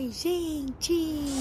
Oi, gente!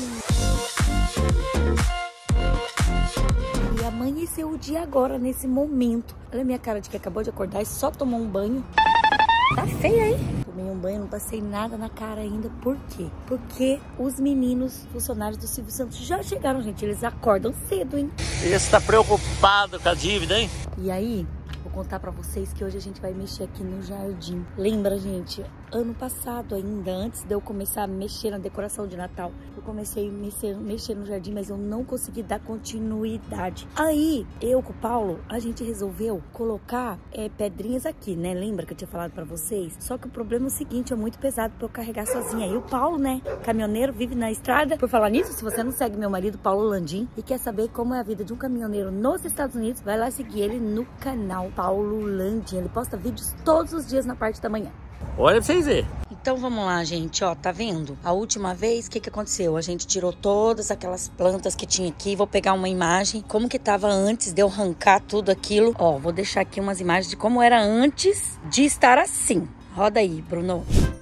E amanheceu o dia agora, nesse momento. Olha a minha cara de que acabou de acordar e só tomou um banho. Tá feia, hein? Tomei um banho, não passei nada na cara ainda. Por quê? Porque os meninos, funcionários do Silvio Santos, já chegaram, gente. Eles acordam cedo, hein? Esse tá preocupado com a dívida, hein? E aí, vou contar pra vocês que hoje a gente vai mexer aqui no jardim. Lembra, gente? Ano passado ainda, antes de eu começar a mexer na decoração de Natal, eu comecei a mexer no jardim, mas eu não consegui dar continuidade. Aí, eu com o Paulo, a gente resolveu colocar pedrinhas aqui, né? Lembra que eu tinha falado pra vocês? Só que o problema é o seguinte, é muito pesado pra eu carregar sozinha. E o Paulo, né? Caminhoneiro, vive na estrada. Por falar nisso, se você não segue meu marido, Paulo Landim, e quer saber como é a vida de um caminhoneiro nos Estados Unidos, vai lá seguir ele no canal Paulo Landim. Ele posta vídeos todos os dias na parte da manhã. Olha pra vocês verem. Então vamos lá, gente, ó, tá vendo? A última vez, o que aconteceu? A gente tirou todas aquelas plantas que tinha aqui. Vou pegar uma imagem, como que tava antes de eu arrancar tudo aquilo. Ó, vou deixar aqui umas imagens de como era antes de estar assim. Roda aí, Bruno.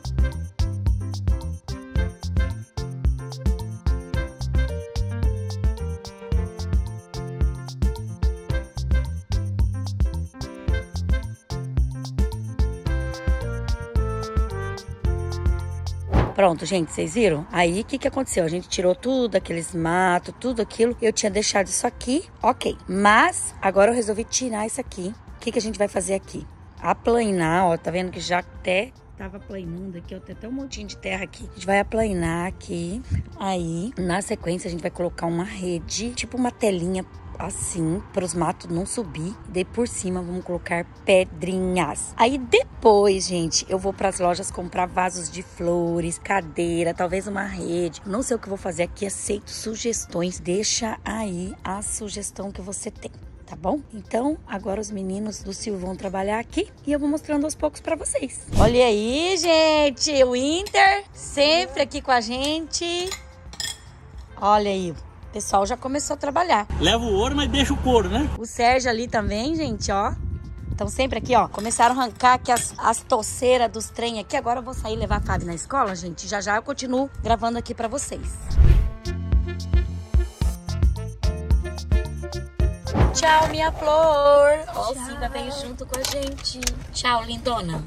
Pronto, gente, vocês viram? Aí, o que aconteceu? A gente tirou tudo, aqueles matos, tudo aquilo. Eu tinha deixado isso aqui, ok. Mas, agora eu resolvi tirar isso aqui. O que a gente vai fazer aqui? Aplainar, ó, tá vendo que já até tava aplanando aqui, ó, tem até um montinho de terra aqui. A gente vai aplainar aqui. Aí, na sequência, a gente vai colocar uma rede, tipo uma telinha assim, para os matos não subir. Daí por cima vamos colocar pedrinhas. Aí depois, gente, eu vou para as lojas comprar vasos de flores, cadeira, talvez uma rede. Não sei o que eu vou fazer aqui, aceito sugestões. Deixa aí a sugestão que você tem, tá bom? Então, agora os meninos do Silvio vão trabalhar aqui e eu vou mostrando aos poucos pra vocês. Olha aí, gente, o Inter sempre aqui com a gente. Olha aí, o pessoal já começou a trabalhar. Leva o ouro, mas deixa o couro, né? O Sérgio ali também, gente, ó. Estão sempre aqui, ó. Começaram a arrancar aqui as toceiras dos trem aqui. Agora eu vou sair levar a Fábio na escola, gente. Já já eu continuo gravando aqui pra vocês. Tchau, minha flor. Ó, o Silvia veio junto com a gente. Tchau, lindona.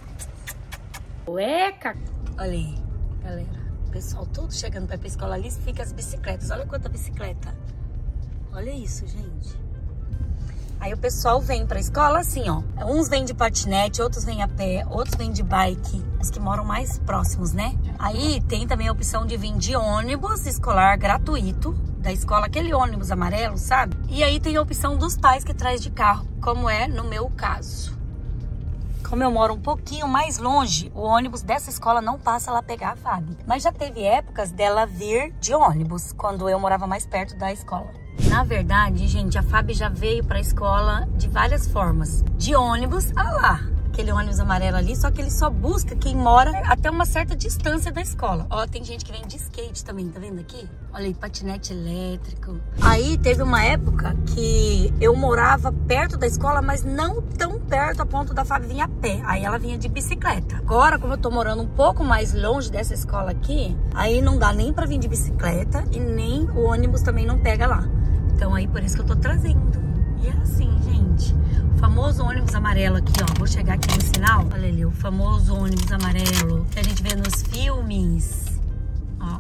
Ueca. Olha aí, galera. O pessoal todo chegando pra ir pra escola ali, fica as bicicletas. Olha quanta bicicleta. Olha isso, gente. Aí o pessoal vem pra escola assim, ó. Uns vêm de patinete, outros vêm a pé, outros vêm de bike. Os que moram mais próximos, né? Aí tem também a opção de vir de ônibus escolar gratuito da escola, aquele ônibus amarelo, sabe? E aí tem a opção dos pais que traz de carro, como é no meu caso. Como eu moro um pouquinho mais longe, o ônibus dessa escola não passa lá pegar a Fábio. Mas já teve épocas dela vir de ônibus, quando eu morava mais perto da escola. Na verdade, gente, a Fábio já veio pra escola de várias formas. De ônibus, lá. Aquele ônibus amarelo ali, só que ele só busca quem mora até uma certa distância da escola. Ó, tem gente que vem de skate também, tá vendo aqui? Olha aí, patinete elétrico. Aí teve uma época que eu morava perto da escola, mas não tão perto a ponto da Fábio vir a pé. Aí ela vinha de bicicleta. Agora, como eu tô morando um pouco mais longe dessa escola aqui, aí não dá nem pra vir de bicicleta e nem o ônibus também não pega lá. Então aí por isso que eu tô trazendo. E é assim, gente. O famoso ônibus amarelo aqui, ó. Vou chegar aqui no sinal. Olha ali, o famoso ônibus amarelo que a gente vê nos filmes. Ó.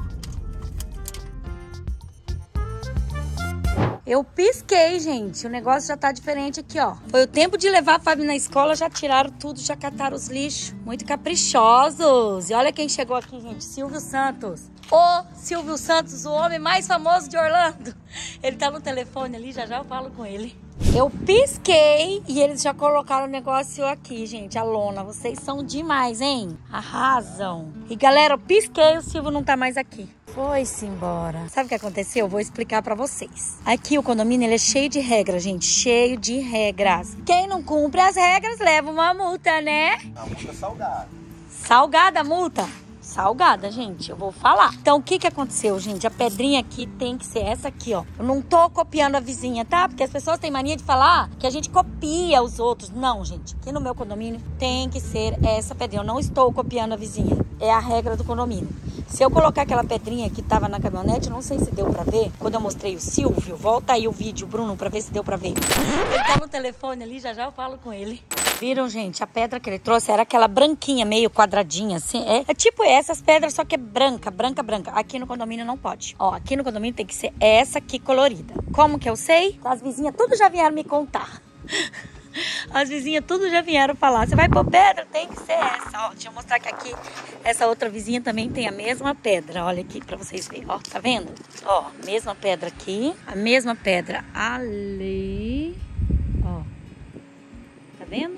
Eu pisquei, gente. O negócio já tá diferente aqui, ó. Foi o tempo de levar a Fábio na escola, já tiraram tudo, já cataram os lixos. Muito caprichosos. E olha quem chegou aqui, gente. Silvio Santos. O Silvio Santos, o homem mais famoso de Orlando. Ele tá no telefone ali, já já eu falo com ele. Eu pisquei e eles já colocaram o negócio aqui, gente, a lona. Vocês são demais, hein? Arrasam. E galera, eu pisquei, o Silvio não tá mais aqui. Foi-se embora. Sabe o que aconteceu? Eu vou explicar pra vocês. Aqui o condomínio, ele é cheio de regras, gente. Cheio de regras. Quem não cumpre as regras leva uma multa, né? A multa é salgada. Salgada a multa? Salgada, gente, eu vou falar. Então, o que aconteceu, gente? A pedrinha aqui tem que ser essa aqui, ó. Eu não tô copiando a vizinha, tá? Porque as pessoas têm mania de falar que a gente copia os outros. Não, gente. Aqui no meu condomínio tem que ser essa pedrinha. Eu não estou copiando a vizinha. É a regra do condomínio. Se eu colocar aquela pedrinha que tava na caminhonete, não sei se deu pra ver. Quando eu mostrei o Silvio, volta aí o vídeo, Bruno, pra ver se deu pra ver. Ele tá no telefone ali, já já eu falo com ele. Viram, gente? A pedra que ele trouxe era aquela branquinha, meio quadradinha, assim. É tipo essas pedras, só que é branca, branca, branca. Aqui no condomínio não pode. Ó, aqui no condomínio tem que ser essa aqui colorida. Como que eu sei? As vizinhas tudo já vieram me contar. As vizinhas tudo já vieram falar. Você vai pôr pedra? Tem que ser essa. Ó, deixa eu mostrar que aqui, essa outra vizinha também tem a mesma pedra. Olha aqui pra vocês verem. Ó, tá vendo? Ó, mesma pedra aqui. A mesma pedra ali. Ó. Tá vendo?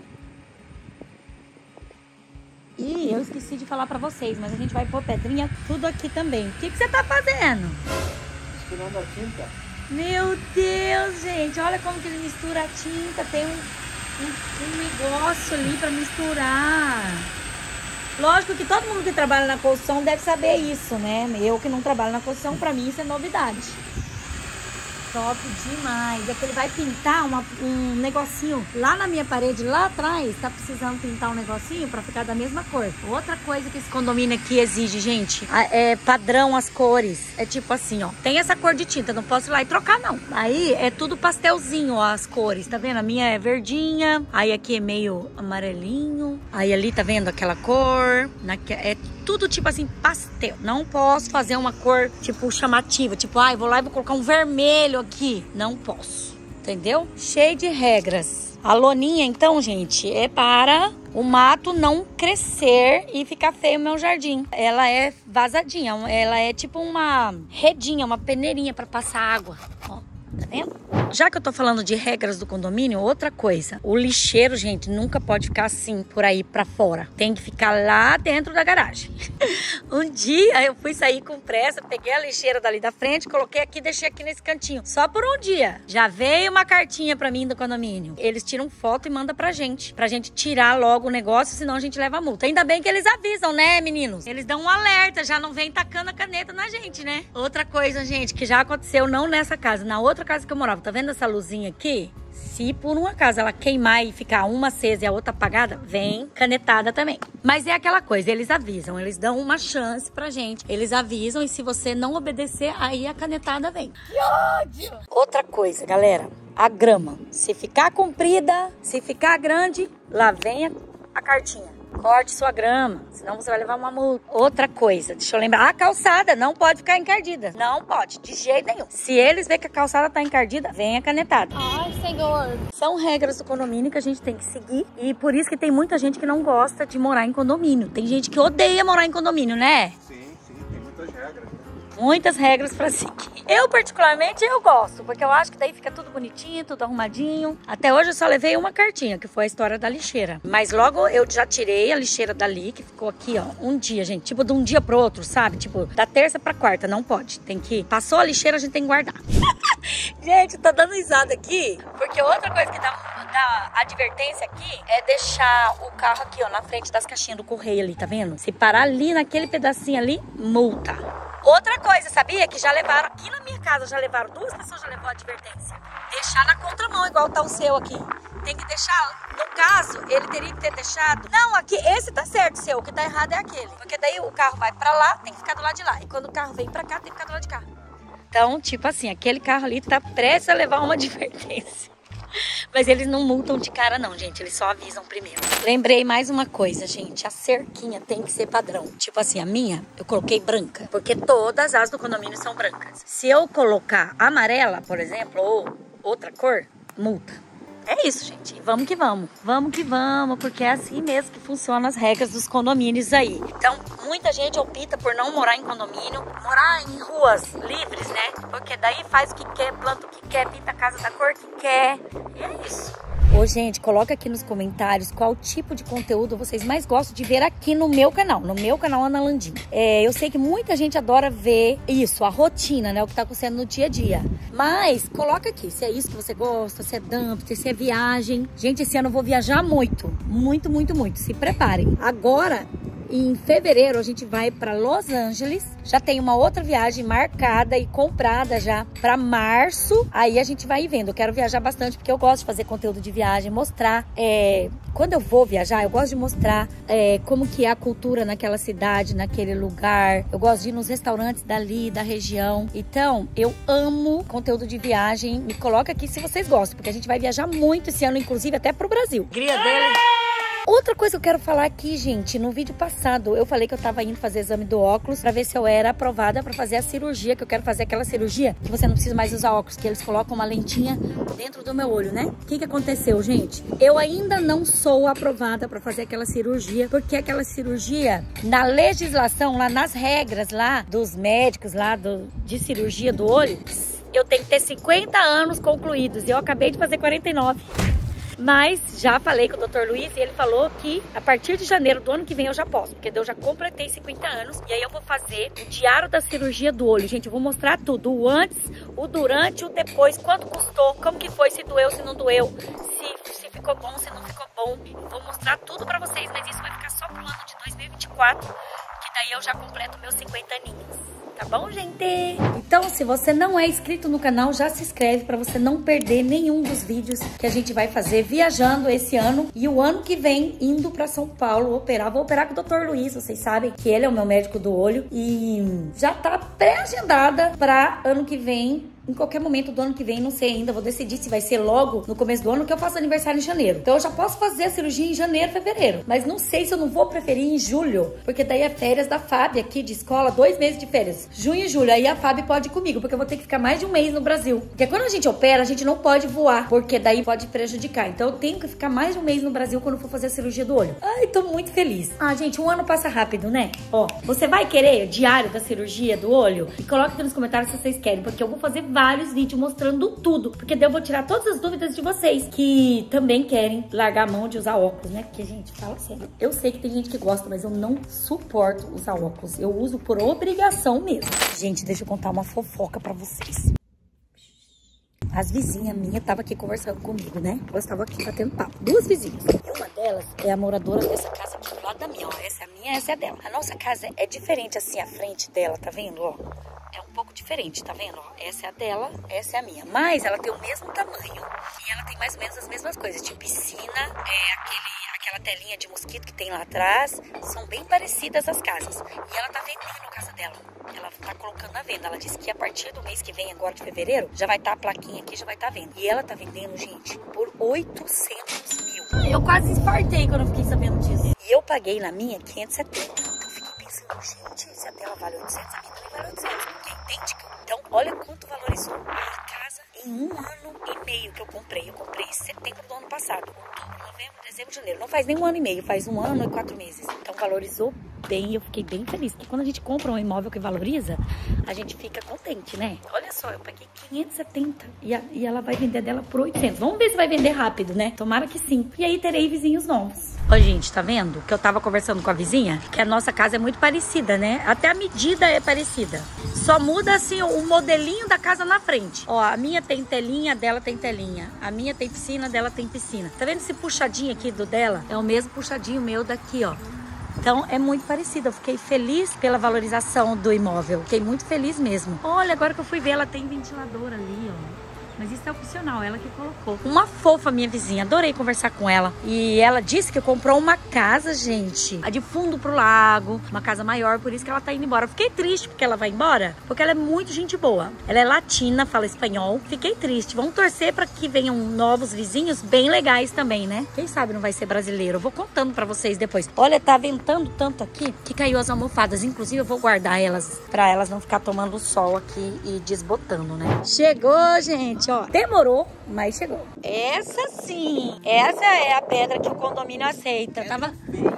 E eu esqueci de falar pra vocês, mas a gente vai pôr pedrinha tudo aqui também. O que você tá fazendo? Misturando a tinta. Meu Deus, gente. Olha como que ele mistura a tinta. Tem um negócio ali pra misturar. Lógico que todo mundo que trabalha na construção deve saber isso, né? Eu que não trabalho na construção, pra mim isso é novidade. Top demais. É que ele vai pintar um negocinho lá na minha parede, lá atrás. Tá precisando pintar um negocinho pra ficar da mesma cor. Outra coisa que esse condomínio aqui exige, gente, é padrão as cores. É tipo assim, ó. Tem essa cor de tinta, não posso ir lá e trocar, não. Aí é tudo pastelzinho, ó, as cores. Tá vendo? A minha é verdinha. Aí aqui é meio amarelinho. Aí ali, tá vendo aquela cor? É tudo tipo assim, pastel. Não posso fazer uma cor, tipo, chamativa. Tipo, ai, vou lá e vou colocar um vermelho aqui. Não posso. Entendeu? Cheio de regras. A loninha, então, gente, é para o mato não crescer e ficar feio no meu jardim. Ela é vazadinha. Ela é tipo uma redinha, uma peneirinha para passar água. Ó, tá vendo? Já que eu tô falando de regras do condomínio, outra coisa. O lixeiro, gente, nunca pode ficar assim, por aí pra fora. Tem que ficar lá dentro da garagem. Um dia eu fui sair com pressa, peguei a lixeira dali da frente, coloquei aqui e deixei aqui nesse cantinho. Só por um dia. Já veio uma cartinha pra mim do condomínio. Eles tiram foto e mandam pra gente tirar logo o negócio, senão a gente leva a multa. Ainda bem que eles avisam, né, meninos? Eles dão um alerta, já não vem tacando a caneta na gente, né? Outra coisa, gente, que já aconteceu, não nessa casa, na outra casa que eu morava. Tá vendo essa luzinha aqui? Se por um acaso ela queimar e ficar uma acesa e a outra apagada, vem canetada também. Mas é aquela coisa, eles avisam, eles dão uma chance pra gente. Eles avisam e se você não obedecer, aí a canetada vem. Que ódio! Outra coisa, galera, a grama. Se ficar comprida, se ficar grande, lá vem a cartinha. Corte sua grama, senão você vai levar uma multa. Outra coisa, deixa eu lembrar. A calçada não pode ficar encardida. Não pode, de jeito nenhum. Se eles verem que a calçada tá encardida, vem a canetada. Ai, senhor. São regras do condomínio que a gente tem que seguir. E por isso que tem muita gente que não gosta de morar em condomínio. Tem gente que odeia morar em condomínio, né? Sim, tem muitas regras. Muitas regras pra seguir. Eu, particularmente, eu gosto, porque eu acho que daí fica tudo bonitinho, tudo arrumadinho. Até hoje eu só levei uma cartinha, que foi a história da lixeira. Mas logo eu já tirei a lixeira dali, que ficou aqui, ó, um dia, gente. Tipo, de um dia pro outro, sabe? Tipo, da terça pra quarta, não pode. Tem que... Passou a lixeira, a gente tem que guardar. Gente, tá dando risada aqui, porque outra coisa que dá advertência aqui é deixar o carro aqui, ó, na frente das caixinhas do correio ali, tá vendo? Se parar ali, naquele pedacinho ali, multa. Outra coisa, sabia? Que já levaram, aqui na minha casa já levaram, 2 pessoas já levou advertência. Deixar na contramão, igual tá o seu aqui. Tem que deixar, no caso, ele teria que ter deixado. Não, aqui, esse tá certo, seu, o que tá errado é aquele. Porque daí o carro vai pra lá, tem que ficar do lado de lá. E quando o carro vem pra cá, tem que ficar do lado de cá. Então, tipo assim, aquele carro ali tá prestes a levar uma advertência. Mas eles não multam de cara não, gente. Eles só avisam primeiro. Lembrei mais uma coisa, gente. A cerquinha tem que ser padrão. Tipo assim, a minha, eu coloquei branca. Porque todas as do condomínio são brancas. Se eu colocar amarela, por exemplo, ou outra cor, multa. É isso, gente. Vamos que vamos. Vamos que vamos, porque é assim mesmo que funcionam as regras dos condomínios aí. Então, muita gente opta por não morar em condomínio, morar em ruas livres, né? Porque daí faz o que quer, planta o que quer, pinta a casa da cor que quer. E é isso. Ô, gente, coloca aqui nos comentários qual tipo de conteúdo vocês mais gostam de ver aqui no meu canal. No meu canal, Ana Landim. Eu sei que muita gente adora ver isso, a rotina, né? O que tá acontecendo no dia a dia. Mas, coloca aqui se é isso que você gosta, se é dumpster, se é viagem. Gente, esse ano eu vou viajar muito. Muito, muito, muito. Se preparem. Agora... em fevereiro a gente vai para Los Angeles. Já tem uma outra viagem marcada e comprada já para março. Aí a gente vai vendo. Eu quero viajar bastante porque eu gosto de fazer conteúdo de viagem, mostrar. Quando eu vou viajar, eu gosto de mostrar como que é a cultura naquela cidade, naquele lugar. Eu gosto de ir nos restaurantes dali, da região. Então, eu amo conteúdo de viagem. Me coloca aqui se vocês gostam, porque a gente vai viajar muito esse ano, inclusive até pro Brasil. Cria dele. Outra coisa que eu quero falar aqui, gente, no vídeo passado eu falei que eu tava indo fazer exame do óculos pra ver se eu era aprovada pra fazer a cirurgia, que eu quero fazer aquela cirurgia que você não precisa mais usar óculos, que eles colocam uma lentinha dentro do meu olho, né? O que aconteceu, gente? Eu ainda não sou aprovada pra fazer aquela cirurgia, porque aquela cirurgia, na legislação, lá nas regras lá dos médicos lá de cirurgia do olho, eu tenho que ter 50 anos concluídos e eu acabei de fazer 49. Mas já falei com o Dr. Luiz e ele falou que a partir de janeiro do ano que vem eu já posso, porque eu já completei 50 anos. E aí eu vou fazer o diário da cirurgia do olho. Gente, eu vou mostrar tudo, o antes, o durante, o depois, quanto custou, como que foi, se doeu, se não doeu, se ficou bom, se não ficou bom. Eu vou mostrar tudo pra vocês, mas isso vai ficar só pro ano de 2024, que daí eu já completo meus 50 aninhos. Tá bom, gente? Então, se você não é inscrito no canal, já se inscreve para você não perder nenhum dos vídeos que a gente vai fazer viajando esse ano. E o ano que vem, indo para São Paulo operar. Vou operar com o Dr. Luiz, vocês sabem que ele é o meu médico do olho. E já tá pré-agendada para ano que vem. Em qualquer momento do ano que vem, não sei ainda, vou decidir se vai ser logo no começo do ano, que eu faço aniversário em janeiro. Então eu já posso fazer a cirurgia em janeiro, fevereiro. Mas não sei se eu não vou preferir em julho, porque daí é férias da Fábio aqui de escola, 2 meses de férias. Junho e julho, aí a Fábio pode ir comigo, porque eu vou ter que ficar mais de um mês no Brasil. Porque quando a gente opera, a gente não pode voar, porque daí pode prejudicar. Então eu tenho que ficar mais de um mês no Brasil quando for fazer a cirurgia do olho. Ai, tô muito feliz. Ah, gente, um ano passa rápido, né? Ó, você vai querer o diário da cirurgia do olho? E coloca aqui nos comentários se vocês querem, porque eu vou fazer vários vídeos mostrando tudo, porque daí eu vou tirar todas as dúvidas de vocês que também querem largar a mão de usar óculos, né? Porque, gente, fala sério, eu sei que tem gente que gosta, mas eu não suporto usar óculos. Eu uso por obrigação mesmo. Gente, deixa eu contar uma fofoca pra vocês. As vizinhas minhas estavam aqui conversando comigo, né? Elas estavam aqui batendo papo. 2 vizinhas. E uma delas é a moradora dessa casa aqui do lado da minha, ó. Essa é a minha, essa é a dela. A nossa casa é diferente assim, a frente dela, tá vendo, ó? É um pouco diferente, tá vendo? Ó, essa é a dela, essa é a minha. Mas ela tem o mesmo tamanho e ela tem mais ou menos as mesmas coisas. Tipo piscina, aquela telinha de mosquito que tem lá atrás. São bem parecidas as casas. E ela tá vendendo a casa dela. Ela tá colocando na venda. Ela disse que a partir do mês que vem, agora de fevereiro, já vai estar a plaquinha aqui, já vai estar vendo. E ela tá vendendo, gente, por 800 mil. Eu quase infartei quando eu fiquei sabendo disso. E eu paguei na minha 570. Então eu fiquei pensando, gente, se a dela vale 800, a minha também vale 800. Porque é idêntica. Então, olha quanto valorizou a casa em 1 ano e meio que eu comprei. Eu comprei em setembro do ano passado. Outubro, novembro, dezembro, janeiro. Não faz nem 1 ano e meio, faz 1 ano e 4 meses. Então, valorizou bem, eu fiquei bem feliz. Porque quando a gente compra um imóvel que valoriza, a gente fica contente, né? Olha só, eu paguei 570 e ela vai vender dela por 800. Vamos ver se vai vender rápido, né? Tomara que sim. E aí terei vizinhos novos. Ó, gente, tá vendo? Que eu tava conversando com a vizinha, que a nossa casa é muito parecida, né? Até a medida é parecida. Só muda, assim, o modelinho da casa na frente. Ó, a minha tem telinha, a dela tem telinha. A minha tem piscina, a dela tem piscina. Tá vendo esse puxadinho aqui do dela? É o mesmo puxadinho meu daqui, ó. Então, é muito parecido. Eu fiquei feliz pela valorização do imóvel. Fiquei muito feliz mesmo. Olha, agora que eu fui ver, ela tem ventilador ali, ó. Mas isso é opcional, ela que colocou. Uma fofa, minha vizinha. Adorei conversar com ela. E ela disse que comprou uma casa, gente, de fundo pro lago. Uma casa maior, por isso que ela tá indo embora. Eu fiquei triste porque ela vai embora, porque ela é muito gente boa. Ela é latina, fala espanhol. Fiquei triste. Vamos torcer pra que venham novos vizinhos bem legais também, né? Quem sabe não vai ser brasileiro. Eu vou contando pra vocês depois. Olha, tá ventando tanto aqui que caiu as almofadas. Inclusive, eu vou guardar elas pra elas não ficar tomando sol aqui e desbotando, né? Chegou, gente! Ó, demorou, mas chegou. Essa sim, essa é a pedra que o condomínio aceita. Tava...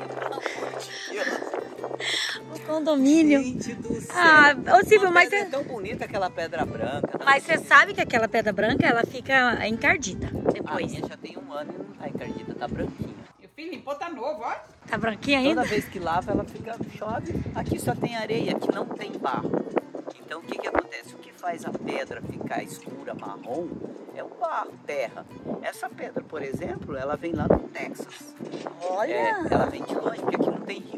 O condomínio. Gente do céu. Ah, ô Silvio, mas é tão bonita aquela pedra branca. Mas você sabe que aquela pedra branca, ela fica encardida depois. A minha já tem 1 ano e não tá encardida, tá branquinha. E o Filipe tá novo, ó. Tá branquinha ainda? Toda vez que lava, ela fica, chove. Aqui só tem areia, aqui não tem barro. Então, o que que acontece? O que faz a pedra ficar escura, marrom, é o barro, terra. Essa pedra, por exemplo, ela vem lá do Texas. Olha! Ela vem de longe, porque aqui não tem rio.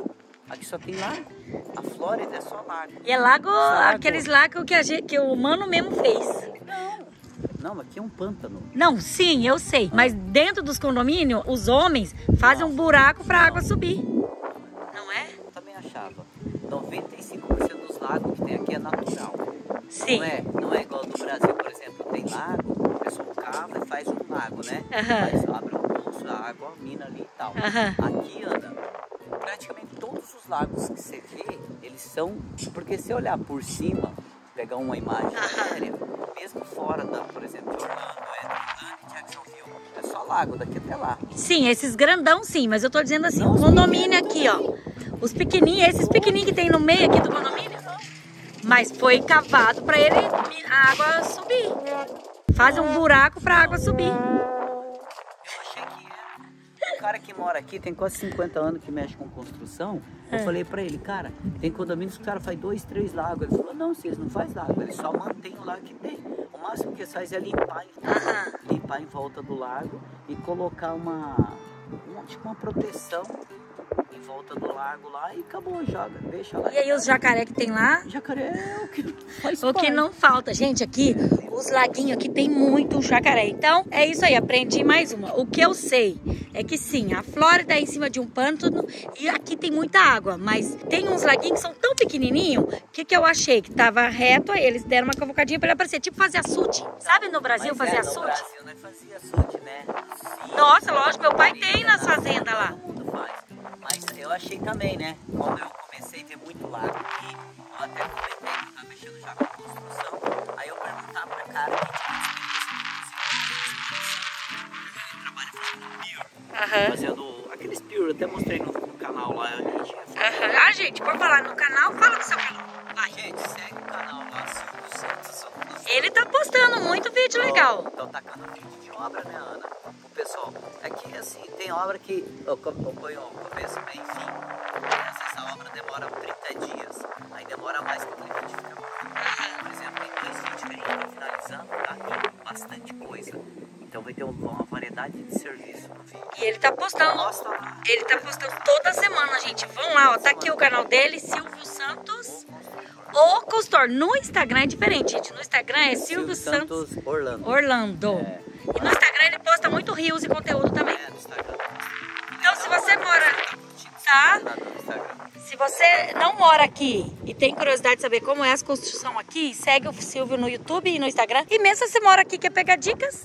Aqui só tem lago. A Flórida é só lago. E é lago, aqueles lagos que o humano mesmo fez. Não, aqui é um pântano. Não, sim, eu sei. Mas dentro dos condomínios, os homens fazem um buraco pra água subir. Não é? Eu também achava. 95% dos lagos que tem aqui é natural. Sim. Não é igual no Brasil, por exemplo. Tem lago, o pessoal cava e faz um lago, né? Abre um poço, a água, mina ali e tal. Aqui, Ana, praticamente todos os lagos que você vê, eles são... Porque se olhar por cima, pegar uma imagem aérea, mesmo fora, por exemplo, de Orlando, Jacksonville, é só lago daqui até lá. Sim, esses grandão sim, mas eu tô dizendo assim, o condomínio aqui, ó. Os pequenininhos, esses pequenininhos que tem no meio aqui do condomínio, mas foi cavado pra ele, a água subir. Faz um buraco pra água subir. Eu achei que o cara que mora aqui tem quase 50 anos que mexe com construção. Eu falei pra ele, cara, tem condomínios que o cara faz 2, 3 lagos. Ele falou, não, eles não faz lago, eles só mantêm o lago que tem. O máximo que eles fazem é limpar em volta do lago e colocar tipo uma proteção em volta do lago lá e acabou, deixa lá. E aí os jacaré que tem lá? Jacaré é o que faz O que não falta, gente, aqui, os laguinhos aqui tem muito jacaré. Então, é isso aí, aprendi mais uma. O que eu sei é que sim, a Flórida é em cima de um pântano e aqui tem muita água, mas tem uns laguinhos que são tão pequenininhos, que eu achei que tava reto, aí eles deram uma cavocadinha pra ele aparecer, tipo fazer açude. Sabe no Brasil fazer açude? No Brasil nós fazia açude, né? Sim, nossa, lógico, meu pai tem nas fazendas lá. Todo mundo faz. Mas eu achei também, né? Quando eu comecei a ter muito lago aqui, eu até comentei que eu tava mexendo já com a construção, aí eu perguntava pra cara que tinha ele trabalha fazendo pier, fazendo aqueles pier, eu até mostrei no canal lá. Ah, gente, por falar no canal, fala do seu canal. Vai. Gente, segue o canal lá, Silvio Santos. Ele tá postando muito vídeo legal. Tô tacando vídeo de obra, né, Ana? O pessoal, é que assim, tem obra que eu ponho começo, meio e fim. Às vezes a obra demora 30 dias, aí demora mais que aquele vídeo fica bom. Por exemplo, tem 2 vídeos que a gente tá finalizando, tá? E bastante coisa. Então vai ter uma variedade de serviço no vídeo. E ele tá postando. Ele tá postando toda semana, gente. Vão lá, ó. Tá aqui o canal dele, Silvio Santos. O Consultor. No Instagram é diferente, gente. No Instagram é Silvio Santos Orlando. É. E no Instagram ele posta muito rios e conteúdo também. No Instagram. Então se você mora... Tá? Se você não mora aqui e tem curiosidade de saber como é a construção aqui, segue o Silvio no YouTube e no Instagram. E mesmo se você mora aqui e quer pegar dicas...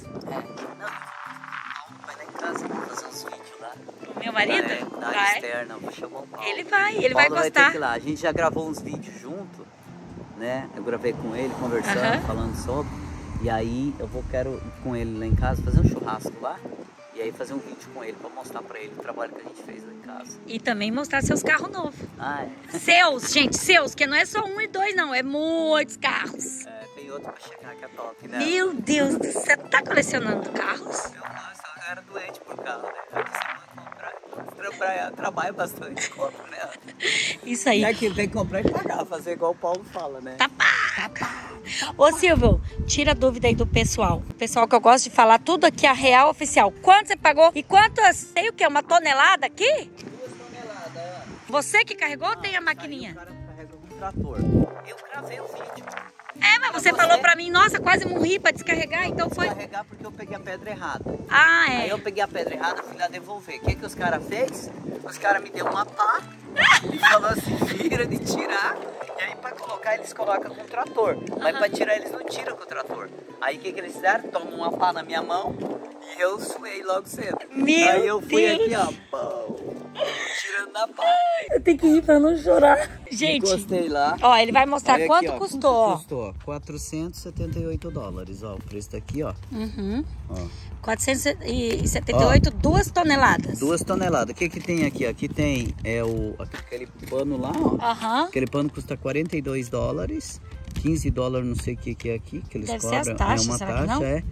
Vai lá em casa, vou fazer uns vídeos lá. O meu marido? Da área externa, vou chamar o Paulo. Ele vai Paulo gostar. Vai ter que ir lá. A gente já gravou uns vídeos junto, né? Eu gravei com ele, conversando, falando sobre. E aí quero ir com ele lá em casa, fazer um churrasco lá. E aí fazer um vídeo com ele pra mostrar pra ele o trabalho que a gente fez lá em casa. E também mostrar seus carros novos. Ah, é? Seus, gente, seus, que não é só 1 e 2 não, é muitos carros. É, tem outro pra chegar que é top, né? Meu Deus, você tá colecionando carros? Eu era doente por carro, né? Aqui você pode comprar. Trabalha bastante, compra, né? Isso aí. É que tem que comprar e pagar, fazer igual o Paulo fala, né? Tá pá. Ô Silvio, tira a dúvida aí do pessoal. O pessoal que eu gosto de falar tudo aqui, a real oficial. Quanto você pagou e quantas, tem o quê? Uma tonelada aqui? 2 toneladas. Você que carregou ou tem a maquininha? O cara carrega com trator. Eu gravei o vídeo. É, mas você falou pra mim, nossa, quase morri pra descarregar, então foi... Descarregar porque eu peguei a pedra errada. Ah, é. Aí eu peguei a pedra errada, fui lá devolver. O que os caras fez? Os caras me deu uma pá e falou assim, vira de tirar. E aí pra colocar, eles colocam com o trator. Mas pra tirar, eles não tiram com o trator. Aí o que eles fizeram? Tomam uma pá na minha mão e eu suei logo cedo. Aí eu fui aqui, ó, pão, tirando na pá. Eu tenho que ir pra não chorar. Gente, encostei lá. Ó, ele vai mostrar aqui, quanto ó, custou. Quanto custou? $478, ó, o preço tá aqui, ó. Ó. 478, 2 toneladas. 2 toneladas. O que tem aqui? Aqui tem aquele pano lá, ó. Aquele pano custa $42. $15, não sei o que é aqui, que eles Deve cobram. ser as taxas, é uma será que taxa, não? é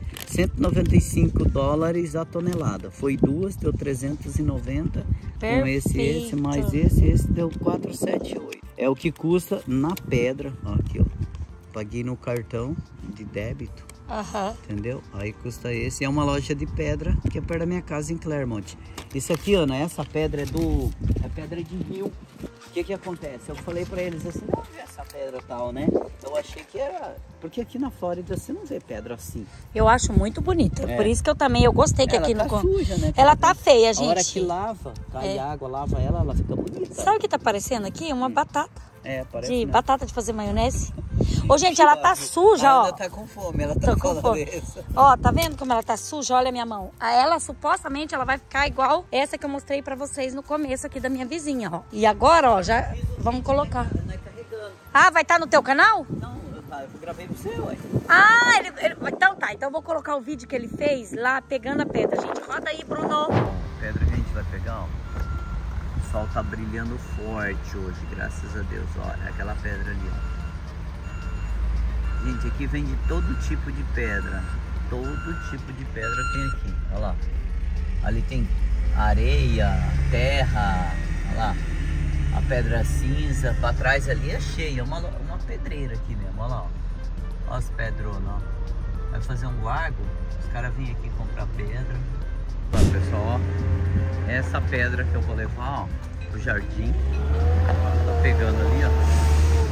$195 a tonelada. Foi 2, deu 390. Com esse, mais esse deu 478. É o que custa na pedra, ó, aqui, ó. Paguei no cartão de débito. Aham. Entendeu? Aí custa esse. É uma loja de pedra que é perto da minha casa em Clermont. Isso aqui, Ana, essa pedra é pedra de rio. O que acontece? Eu falei pra eles assim, não vê essa pedra tal, né? Eu achei que era... Porque aqui na Flórida você não vê pedra assim. Eu acho muito bonita. Por isso que eu gostei que ela aqui tá no... suja, né? Ela tá feia, gente. A hora que lava, cai água, lava ela fica bonita. Sabe o que tá parecendo aqui? Uma batata. Parece. De batata de fazer maionese. Ô, gente, ela tá suja, ó. Ela tá com fome, ela tá com fome. Isso. Ó, tá vendo como ela tá suja? Olha a minha mão. Ela, supostamente, ela vai ficar igual essa que eu mostrei pra vocês no começo aqui da minha vizinha, ó. E agora, ó, já vamos colocar. Ah, vai estar no teu canal? Não, eu gravei pro seu, ué. Ah, então tá. Então eu vou colocar o vídeo que ele fez lá pegando a pedra. Gente, roda aí, Bruno. A pedra que a gente vai pegar, ó. O sol tá brilhando forte hoje, graças a Deus. Olha, aquela pedra ali, ó. Gente, aqui vende todo tipo de pedra. Todo tipo de pedra tem aqui. Olha lá. Ali tem areia, terra. Olha lá. A pedra cinza. Pra trás ali é cheia. Uma pedreira aqui mesmo. Olha lá, ó. Olha as pedronas, ó. Vai fazer um largo. Os caras vêm aqui comprar pedra. Olha, pessoal, ó. Essa pedra que eu vou levar, ó, pro jardim. Tá pegando ali, ó.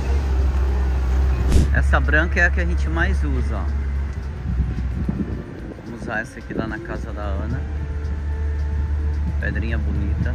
Essa branca é a que a gente mais usa, ó. Vamos usar essa aqui lá na casa da Ana. Pedrinha bonita.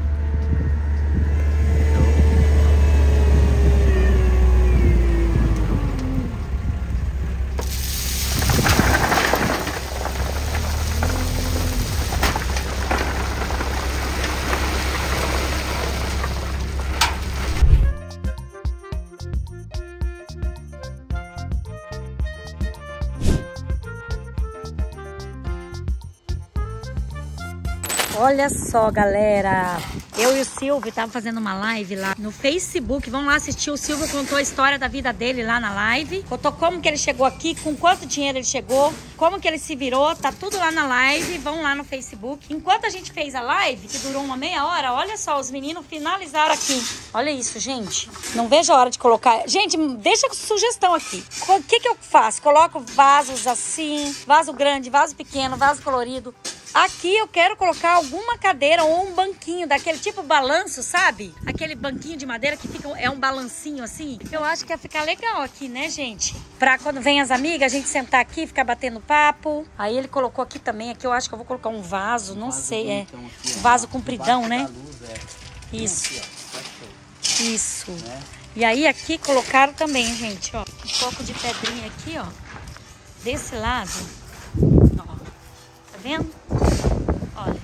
Olha só, galera, eu e o Silvio estavam fazendo uma live lá no Facebook. Vamos lá assistir. O Silvio contou a história da vida dele lá na live. Contou como que ele chegou aqui, com quanto dinheiro ele chegou, como que ele se virou. Tá tudo lá na live. Vão lá no Facebook. Enquanto a gente fez a live, que durou uma meia hora, olha só, os meninos finalizaram aqui. Olha isso, gente. Não vejo a hora de colocar. Gente, deixa sugestão aqui. O que eu faço? Coloco vasos assim, vaso grande, vaso pequeno, vaso colorido. Aqui eu quero colocar alguma cadeira ou um banquinho daquele tipo balanço, sabe? Aquele banquinho de madeira que fica, é um balancinho assim. Eu acho que ia ficar legal aqui, né, gente? Pra quando vem as amigas, a gente sentar aqui e ficar batendo papo. Aí ele colocou aqui também, aqui eu acho que eu vou colocar um vaso, não sei, aqui, um vaso compridão, né? Luz, Isso. Aqui, isso. Né? E aí aqui colocaram também, gente, ó, um pouco de pedrinha aqui, ó. Desse lado, ó. Tá vendo? Olha.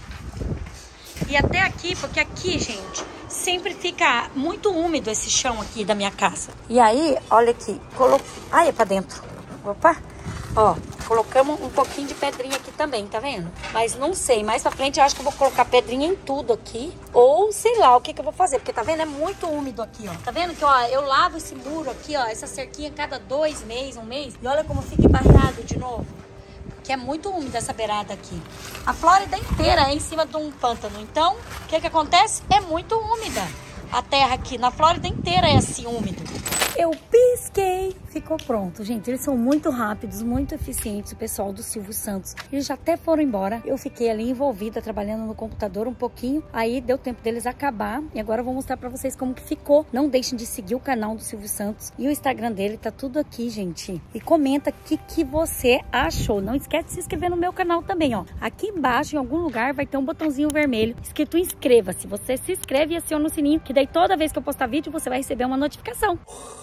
E até aqui, porque aqui, gente, sempre fica muito úmido esse chão aqui da minha casa. E aí, olha aqui, Ai, é pra dentro. Opa! Ó, colocamos um pouquinho de pedrinha aqui também, tá vendo? Mas não sei, mais pra frente eu acho que eu vou colocar pedrinha em tudo aqui. Ou sei lá o que eu vou fazer, porque tá vendo? É muito úmido aqui, ó. Tá vendo que, ó, eu lavo esse muro aqui, ó, essa cerquinha cada 2 meses, um mês. E olha como fica embarrado de novo. Que é muito úmida essa beirada aqui. A Flórida inteira é em cima de um pântano. Então, o que acontece? É muito úmida. A terra aqui na Flórida inteira é assim, úmido. Eu pisquei. Ficou pronto, gente. Eles são muito rápidos, muito eficientes, o pessoal do Silvio Santos. Eles já até foram embora. Eu fiquei ali envolvida, trabalhando no computador um pouquinho. Aí deu tempo deles acabar. E agora eu vou mostrar pra vocês como que ficou. Não deixem de seguir o canal do Silvio Santos. E o Instagram dele tá tudo aqui, gente. E comenta o que você achou. Não esquece de se inscrever no meu canal também, ó. Aqui embaixo, em algum lugar, vai ter um botãozinho vermelho escrito inscreva-se. Você se inscreve e aciona o sininho, que daí toda vez que eu postar vídeo, você vai receber uma notificação.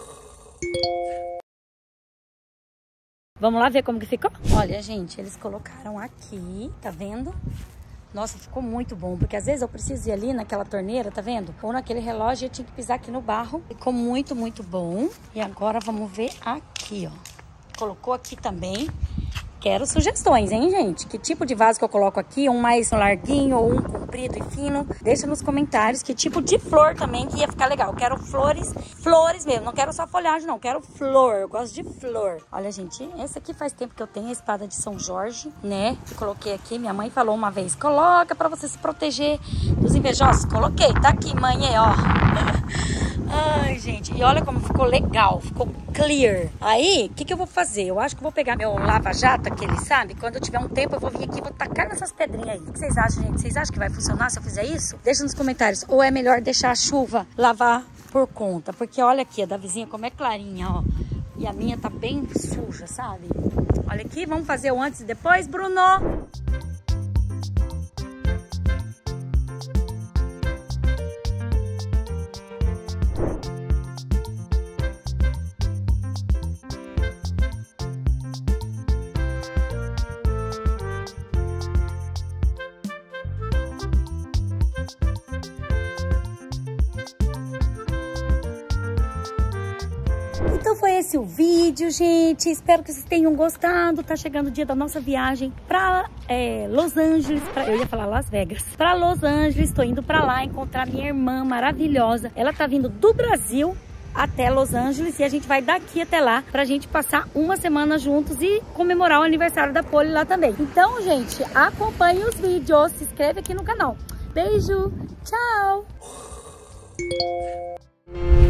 Vamos lá ver como que ficou? Olha, gente, eles colocaram aqui, tá vendo? Nossa, ficou muito bom, porque às vezes eu preciso ir ali naquela torneira, tá vendo? Ou naquele relógio, eu tinha que pisar aqui no barro. Ficou muito, muito bom. E agora vamos ver aqui, ó. Colocou aqui também. Quero sugestões, hein, gente? Que tipo de vaso que eu coloco aqui? Um mais larguinho ou um comprido e fino? Deixa nos comentários que tipo de flor também que ia ficar legal. Quero flores mesmo. Não quero só folhagem, não. Quero flor. Eu gosto de flor. Olha, gente, essa aqui faz tempo que eu tenho a espada de São Jorge, né? Que coloquei aqui. Minha mãe falou uma vez, coloca pra você se proteger dos invejosos. Coloquei. Tá aqui, mãe, ó. Ai, gente. E olha como ficou legal. Ficou clear. Aí, o que eu vou fazer? Eu acho que eu vou pegar meu lava-jato, aquele, sabe? Quando eu tiver um tempo, eu vou vir aqui e vou tacar nessas pedrinhas aí. O que vocês acham, gente? Vocês acham que vai funcionar se eu fizer isso? Deixa nos comentários. Ou é melhor deixar a chuva lavar por conta? Porque olha aqui, a da vizinha como é clarinha, ó. E a minha tá bem suja, sabe? Olha aqui, vamos fazer o antes e depois, Bruno? Então foi esse o vídeo, gente. Espero que vocês tenham gostado. Tá chegando o dia da nossa viagem pra Los Angeles. Eu ia falar Las Vegas. Pra Los Angeles. Tô indo pra lá encontrar minha irmã maravilhosa. Ela tá vindo do Brasil até Los Angeles e a gente vai daqui até lá pra gente passar uma semana juntos e comemorar o aniversário da Poli lá também. Então, gente, acompanhe os vídeos. Se inscreve aqui no canal. Beijo. Tchau.